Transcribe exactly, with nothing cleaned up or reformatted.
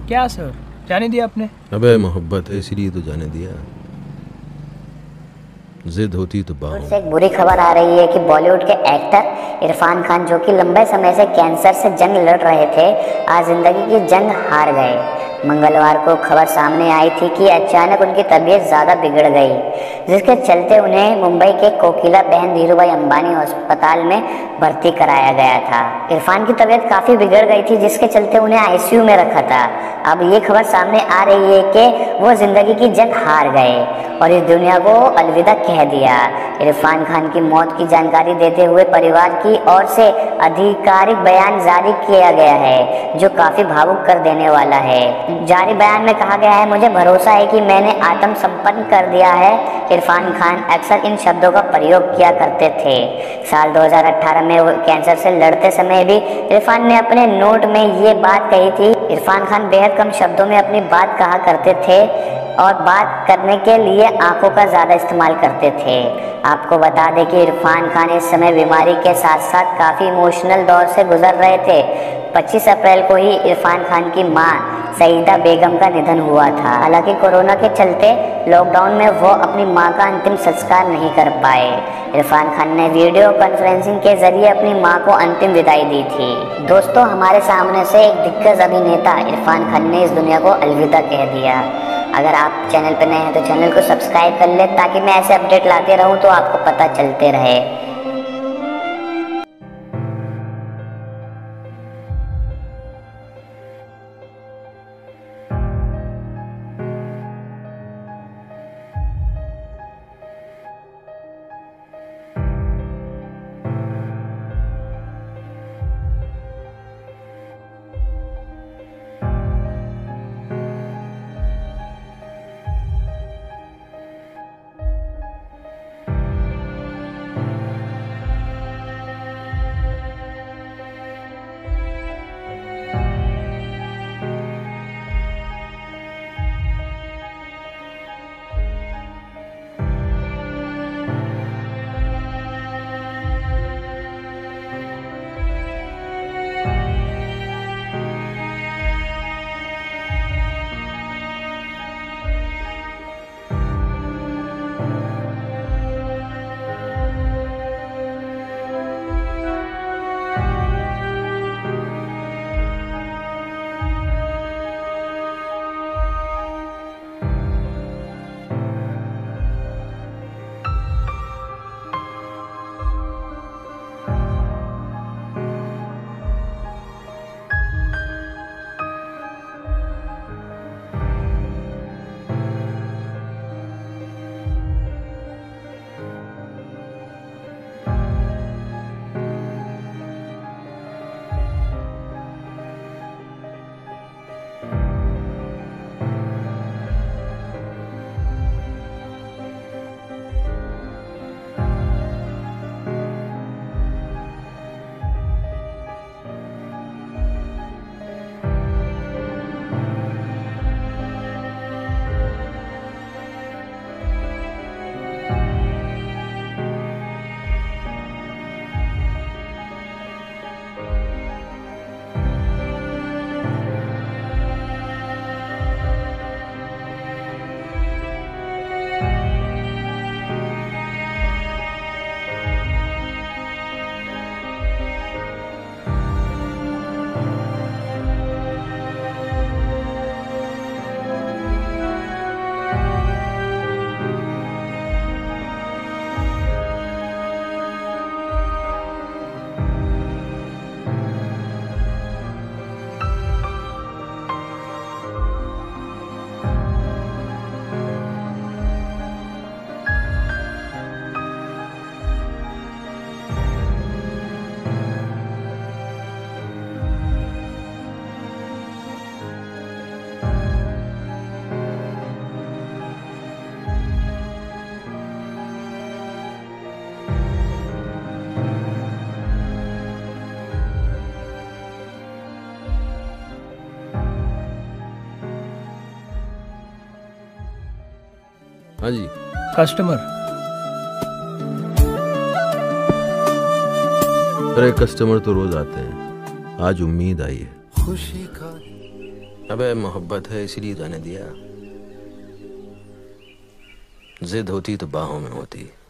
क्या सर, जाने दिया आपने? अबे मोहब्बत है इसीलिए तो जाने दिया, जिद होती तो बाहों। से एक बुरी खबर आ रही है कि बॉलीवुड के एक्टर इरफान खान, जो कि लंबे समय से कैंसर से जंग लड़ रहे थे, आज जिंदगी की जंग हार गए। मंगलवार को खबर सामने आई थी कि अचानक उनकी तबीयत ज़्यादा बिगड़ गई, जिसके चलते उन्हें मुंबई के कोकिला बहन धीरूभाई अंबानी अस्पताल में भर्ती कराया गया था। इरफान की तबीयत काफ़ी बिगड़ गई थी, जिसके चलते उन्हें आईसीयू में रखा था। अब ये खबर सामने आ रही है कि वो जिंदगी की जंग हार गए और इस दुनिया को अलविदा कह दिया। इरफान खान की मौत की जानकारी देते हुए परिवार की ओर से आधिकारिक बयान जारी किया गया है, जो काफ़ी भावुक कर देने वाला है। जारी बयान में कहा गया है, मुझे भरोसा है कि मैंने आत्मसम्पन्न कर दिया है। इरफान खान अक्सर इन शब्दों का प्रयोग किया करते थे। साल दो हज़ार अठारह में कैंसर से लड़ते समय भी इरफान ने अपने नोट में ये बात कही थी। इरफान खान बेहद कम शब्दों में अपनी बात कहा करते थे और बात करने के लिए आंखों का ज़्यादा इस्तेमाल करते थे। आपको बता दें कि इरफान खान इस समय बीमारी के साथ साथ काफ़ी इमोशनल दौर से गुजर रहे थे। पच्चीस अप्रैल को ही इरफान खान की मां सईदा बेगम का निधन हुआ था। हालांकि कोरोना के चलते लॉकडाउन में वो अपनी मां का अंतिम संस्कार नहीं कर पाए। इरफान खान ने वीडियो कॉन्फ्रेंसिंग के जरिए अपनी मां को अंतिम विदाई दी थी। दोस्तों, हमारे सामने से एक दिग्गज अभिनेता इरफान खान ने इस दुनिया को अलविदा कह दिया। अगर आप चैनल पर नए हैं तो चैनल को सब्सक्राइब कर ले, ताकि मैं ऐसे अपडेट लाते रहूं तो आपको पता चलते रहे। हाँ जी। कस्टमर। अरे कस्टमर तो रोज आते हैं, आज उम्मीद आई है। खुशी का अबे मोहब्बत है इसलिए जाने दिया। जिद होती तो बाहों में होती।